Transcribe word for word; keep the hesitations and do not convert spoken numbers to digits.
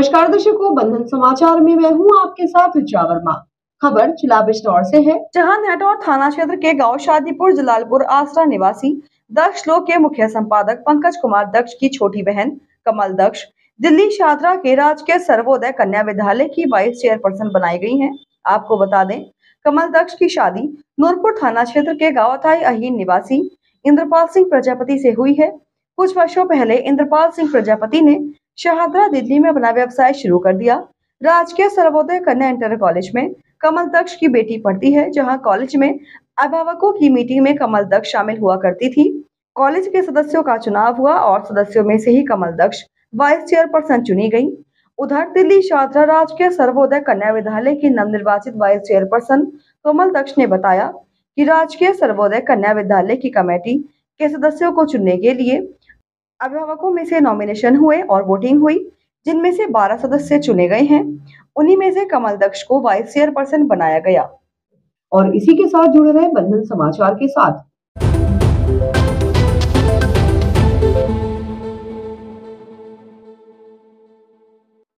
नमस्कार दर्शकों, बंधन समाचार में मैं हूं आपके साथ ऋचा वर्मा। खबर जिला बिजनौर से है, जहां नेटौर थाना क्षेत्र के गांव शादीपुर जलालपुर आसरा निवासी दक्ष लोक के मुख्य संपादक पंकज कुमार दक्ष की छोटी बहन कमल दक्ष दिल्ली शादरा के राजकीय सर्वोदय कन्या विद्यालय की वाइस चेयरपर्सन बनाई गई हैं। आपको बता दें, कमल दक्ष की शादी नूरपुर थाना क्षेत्र के गाँव थाई अहीन निवासी इंद्रपाल सिंह प्रजापति से हुई है। कुछ वर्षों पहले इंद्रपाल सिंह प्रजापति ने शाहदरा दिल्ली में अपना व्यवसाय शुरू कर दिया। राजकीय सर्वोदय कन्या इंटर कॉलेज में कमल दक्ष की बेटी पढ़ती है, जहां कॉलेज में अभिभावकों की मीटिंग में कमल दक्ष शामिल हुआ करती थी। कॉलेज के सदस्यों का चुनाव हुआ और सदस्यों में से ही कमल दक्ष वाइस चेयरपर्सन चुनी गई। उधर दिल्ली शादरा राजकीय सर्वोदय कन्या विद्यालय की नवनिर्वाचित वाइस चेयरपर्सन कमल दक्ष ने बताया कि राजकीय सर्वोदय कन्या विद्यालय की कमेटी के सदस्यों को चुनने के लिए अभिभावकों में से नॉमिनेशन हुए और वोटिंग हुई, जिनमें से बारह सदस्य चुने गए हैं। उन्हीं में से कमल दक्ष को वाइस चेयरपर्सन बनाया गया। और इसी के साथ जुड़े रहे बंधन समाचार के साथ।